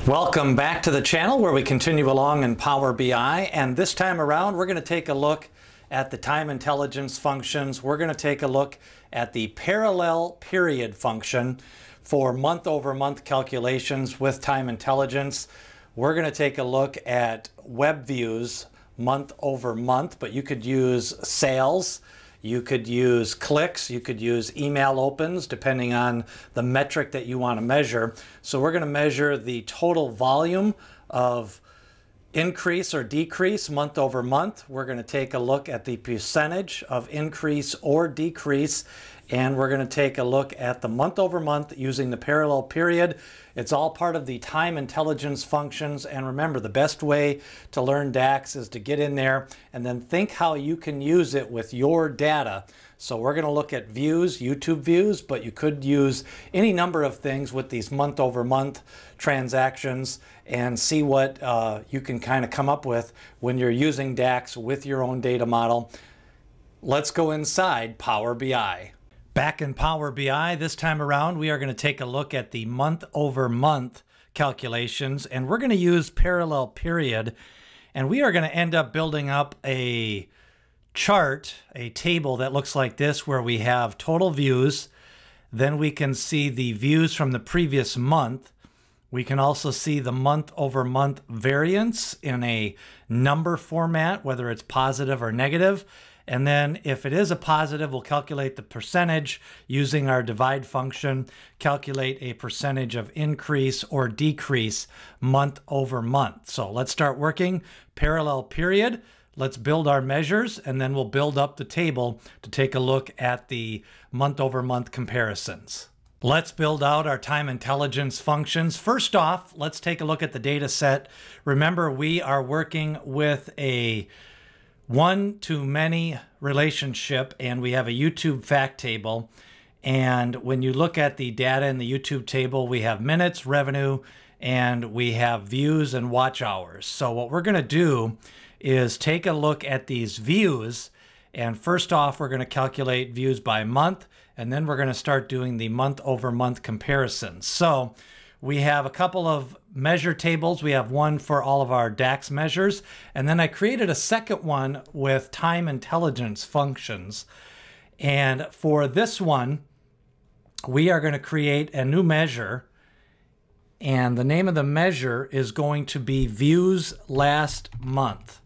Welcome back to the channel where we continue along in Power BI, and this time around we're going to take a look at the time intelligence functions. We're going to take a look at the parallel period function for month-over-month calculations with time intelligence. We're going to take a look at web views month-over-month, but you could use sales, you could use clicks, you could use email opens, depending on the metric that you want to measure. So we're going to measure the total volume of increase or decrease month over month. We're going to take a look at the percentage of increase or decrease, and we're going to take a look at the month over month using the parallel period. It's all part of the time intelligence functions, and remember, the best way to learn DAX is to get in there and then think how you can use it with your data. So we're going to look at views, YouTube views, but you could use any number of things with these month over month transactions and see what you can kind of come up with when you're using DAX with your own data model. Let's go inside Power BI. Back in Power BI, this time around, we are going to take a look at the month-over-month calculations, and we're going to use parallel period, and we are going to end up building up a chart, a table that looks like this, where we have total views, then we can see the views from the previous month. We can also see the month-over-month variance in a number format, whether it's positive or negative. And then if it is a positive, we'll calculate the percentage using our divide function, calculate a percentage of increase or decrease month over month. So let's start working parallel period. Let's build our measures, and then we'll build up the table to take a look at the month over month comparisons. Let's build out our time intelligence functions. First off, let's take a look at the data set. Remember, we are working with a one-to-many relationship, and we have a YouTube fact table. And when you look at the data in the YouTube table, we have minutes, revenue, and we have views and watch hours. So what we're going to do is take a look at these views, and first off, we're going to calculate views by month, and then we're going to start doing the month-over-month comparisons. So we have a couple of measure tables. We have one for all of our DAX measures, and then I created a second one with time intelligence functions. And for this one, we are going to create a new measure, and the name of the measure is going to be views last month.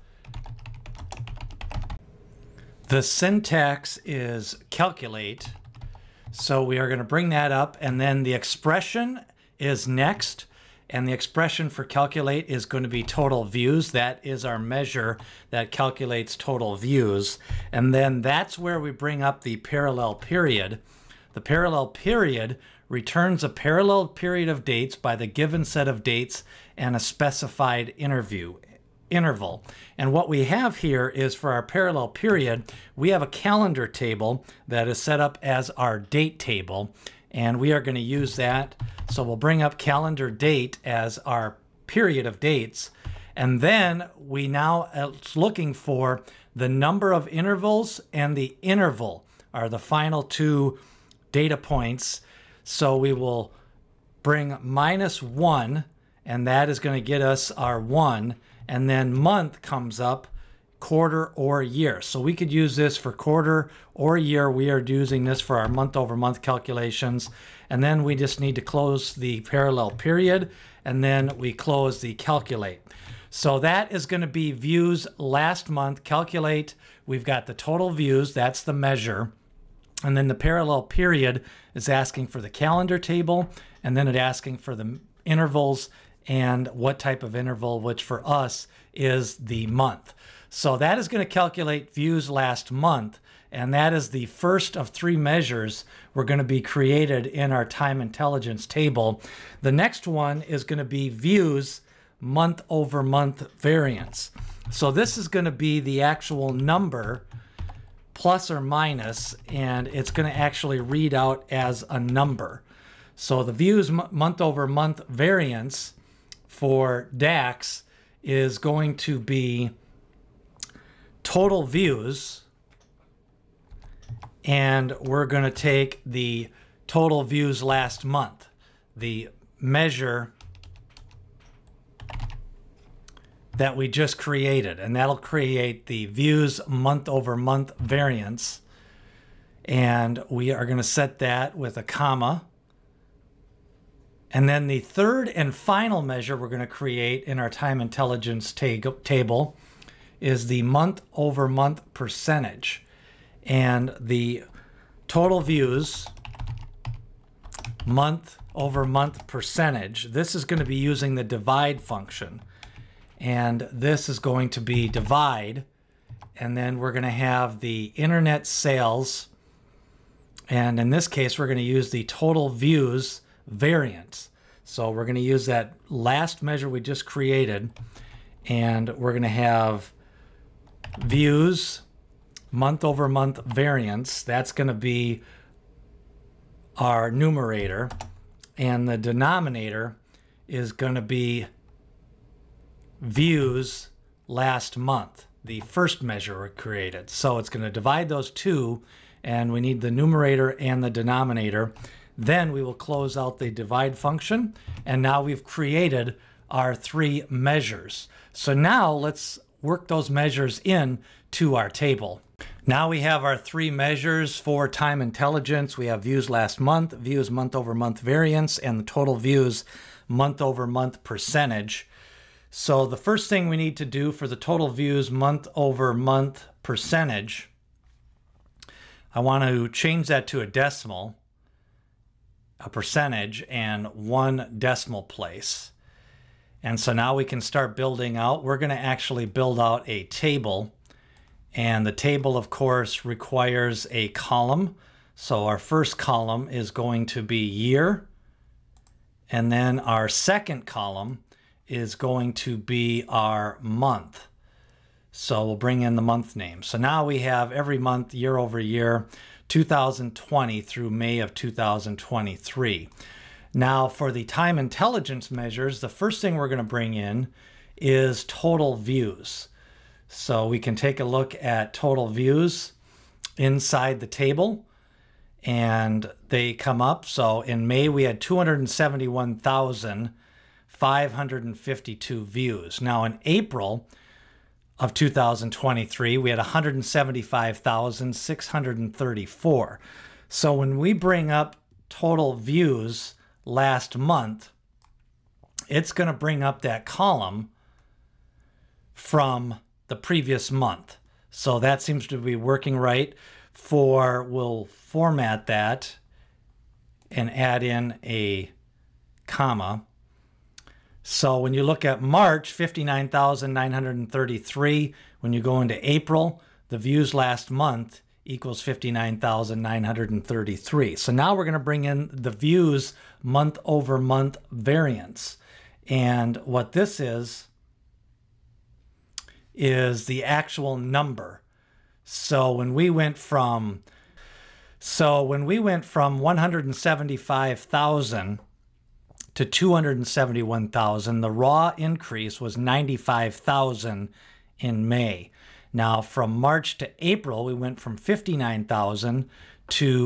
The syntax is calculate, so we are going to bring that up, and then the expression is next, and the expression for calculate is going to be total views. That is our measure that calculates total views, and then that's where we bring up the parallel period. The parallel period returns a parallel period of dates by the given set of dates and a specified interval. And what we have here is, for our parallel period, we have a calendar table that is set up as our date table, and we are going to use that. So we'll bring up calendar date as our period of dates, and then we now are looking for the number of intervals, and the interval are the final two data points. So we will bring -1, and that is going to get us our 1. And then month comes up, quarter or year. So we could use this for quarter or year. We are using this for our month over month calculations. And then we just need to close the parallel period, and then we close the calculate. So that is going to be views last month. Calculate, we've got the total views, that's the measure. And then the parallel period is asking for the calendar table, and then it's asking for the intervals and what type of interval, which for us is the month. So that is going to calculate views last month, and that is the first of 3 measures we're going to be created in our time intelligence table. The next one is going to be views month over month variance. So this is going to be the actual number plus or minus, and it's going to actually read out as a number. So the views month over month variance for DAX is going to be total views, and we're going to take the total views last month. The measure that we just created, and that'll create the views month over month variance. And we are going to set that with a comma. And then the third and final measure we're going to create in our time intelligence table is the month over month percentage. And the total views month over month percentage, this is going to be using the divide function. And this is going to be divide. And then we're going to have the internet sales. And in this case, we're going to use the total views variance. So we're going to use that last measure we just created. And we're going to have views month over month variance. That's going to be our numerator. And the denominator is going to be views last month, the first measure we created. So it's going to divide those two, and we need the numerator and the denominator. Then we will close out the divide function, and now we've created our three measures. So now let's work those measures in to our table. Now we have our three measures for time intelligence. We have views last month, views month over month variance, and the total views month over month percentage. So the first thing we need to do for the total views month over month percentage, I want to change that to a decimal, a percentage, and 1 decimal place. And so now we can start building out. We're going to actually build out a table. And the table, of course, requires a column. So our first column is going to be year. And then our second column is going to be our month. So we'll bring in the month name. So now we have every month, year over year, 2020 through May of 2023. Now for the time intelligence measures, the first thing we're going to bring in is total views. So we can take a look at total views inside the table, and they come up. So in May, we had 271,552 views. Now in April of 2023, we had 175,634. So when we bring up total views last month, it's going to bring up that column from the previous month. So that seems to be working right. We'll format that and add in a comma. So when you look at March, 59,933. When you go into April, the views last month equals 59,933. So now we're going to bring in the views month over month variance. And what this is the actual number. So when we went from 175,000 to 271,000, the raw increase was 95,000 in May. Now from March to April, we went from 59,000 to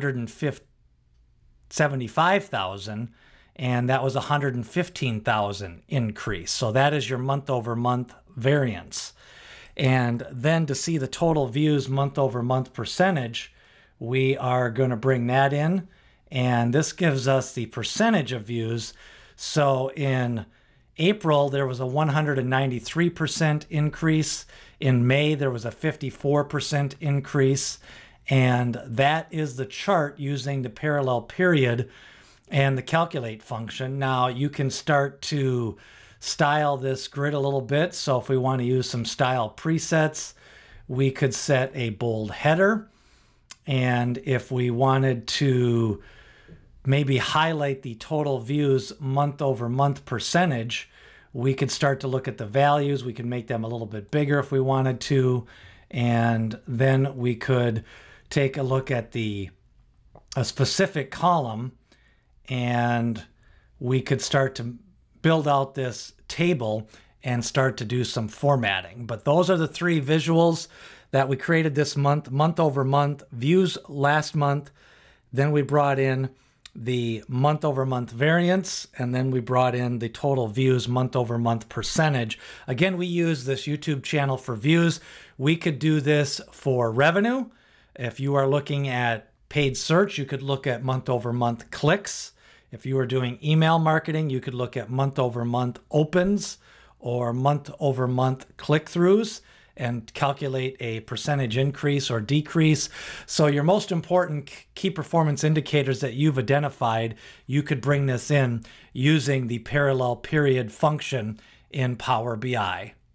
175,000, and that was 115,000 increase. So that is your month over month variance. And then to see the total views month over month percentage, we are going to bring that in, and this gives us the percentage of views. So in April, there was a 193% increase. In May, there was a 54% increase. And that is the chart using the parallel period and the calculate function. Now you can start to style this grid a little bit. So if we want to use some style presets, we could set a bold header. And if we wanted to maybe highlight the total views month over month percentage, we could start to look at the values. We could make them a little bit bigger if we wanted to. And then we could take a look at a specific column, and we could start to build out this table and start to do some formatting. But those are the three visuals that we created this month, month over month, views last month. Then we brought in the month-over-month variance, and then we brought in the total views month-over-month percentage. Again, we use this YouTube channel for views. We could do this for revenue. If you are looking at paid search, you could look at month-over-month clicks. If you are doing email marketing, you could look at month-over-month opens or month-over-month click-throughs and calculate a percentage increase or decrease. So your most important key performance indicators that you've identified, you could bring this in using the parallel period function in Power BI.